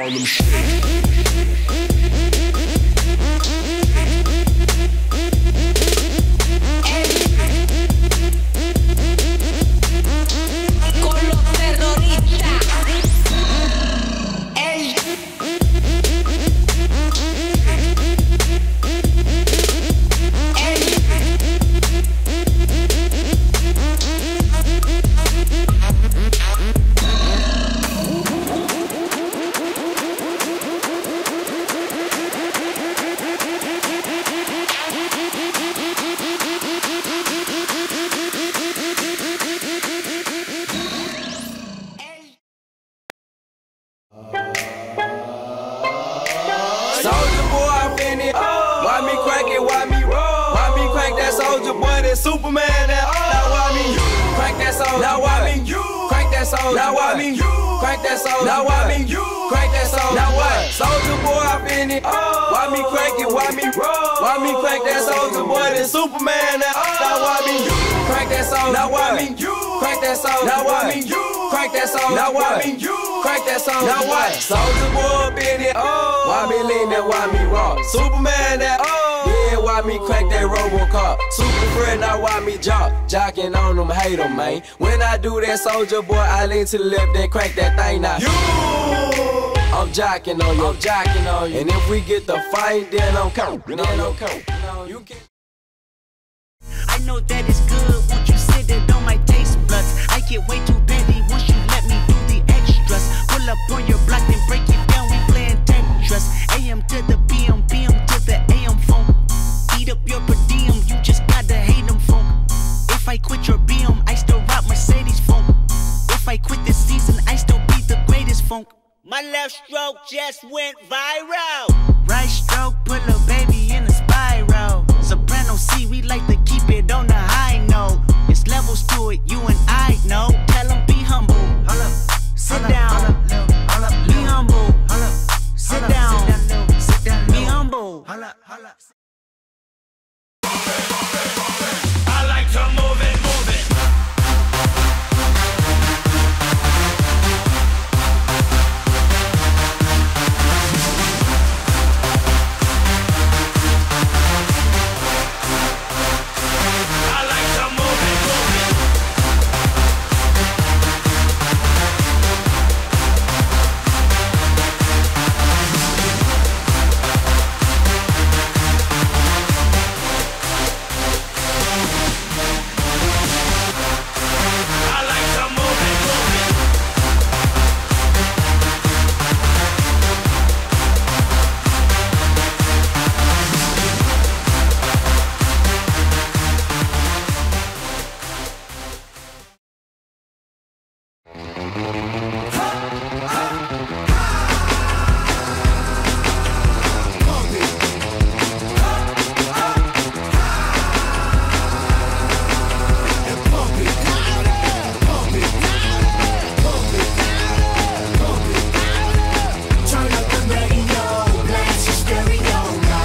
Harlem Shake. Soldier boy, I finna why me crack it, why me roll? Why me crank that soldier boy, that Superman, that now why me crank that soldier? Now why me crank that soldier? Now why me crank that soldier? Now why me crank that soldier? Now what? Soldier boy, I finna why me crank it, why me roll? Why me crank that soldier boy, that Superman, that now why me crank that soldier? Now why me crank that soldier? Now why me crank that soldier? Now why me crank that soldier? Now what? Soldier boy, been it why me lean that, why me rock? Superman that, yeah, why me crank that RoboCop? Super friend, now why me jocking on them, hate them, man. When I do that, soldier boy, I lean to the left, then crank that thing now. I'm jocking on you, I'm jocking on you. And if we get the fight, then I'm coming, You can. I know that it's good, won't you sit it on my taste buds? I get way too petty once you let me do the extras. Pull up on your block, then break it down, we playing Tetris. AM to the PM, PM to the AM phone. Eat up your per diem, you just gotta hate them phone. If I quit your BM, I still rock Mercedes phone. If I quit this season, I still be the greatest funk. My left stroke just went viral. Right stroke, put a baby in a spiral. Soprano C, we like to keep it on the high note. It's levels to it, you and I know. Tell them be humble. Sit down. Be humble. Sit down. Be humble. I like to move it, move it. I like to move it, move it. I like to move it, move it. Turn up the radio, blast your stereo.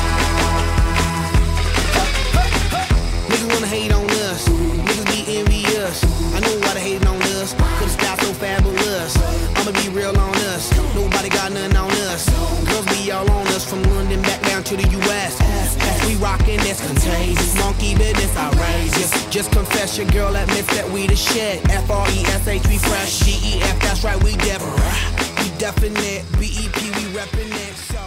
Niggas wanna hate on us, niggas be envious. I know why they hating on us, cause the style so fabulous. I'ma be real on us, nobody got nothing on us. Girls be all on us, from London back down to the US. We rockin', that's contagious, monkey business outrageous. Just confess your girl admits that we the shit. F-R-E-S-H, we fresh, G-E-F, that's right, we we definite, B-E-P, we reppin' it, so.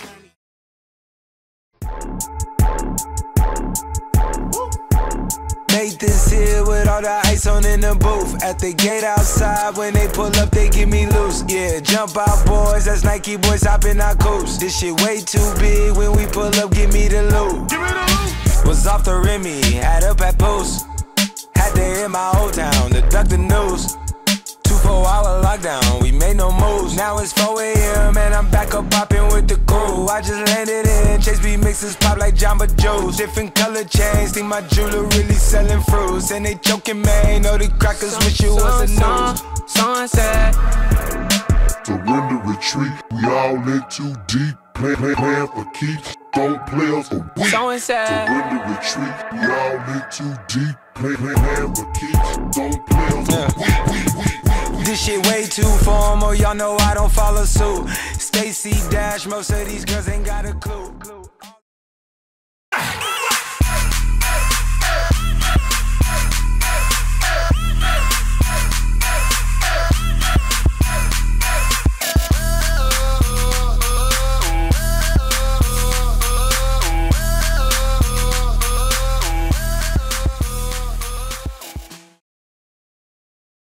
Nathan's here with all the ice on in the booth. At the gate outside, when they pull up, they give me loose. Yeah, jump out, boys, that's Nike boys hopping our coast. This shit way too big, when we pull up, give me the loot. Was off the Remy, had up at post. Had to hit my old town to duck the news. 2-4-hour lockdown, we made no moves. Now it's 4 AM and I'm back up popping with the crew. I just landed in, Chase B mixes pop like Jamba Joe's. Different color chains, think my jeweler really selling fruits. And they joking, man, know the crackers wish it was a news. Sunset. Surrender, retreat, we all in too deep. Plan for keeps, don't play us for weeks. Surrender, retreat, we all in too deep. Plan for keeps, don't play us for weeks. This shit way too formal, y'all know I don't follow suit. Stacy Dash, most of these girls ain't got a clue.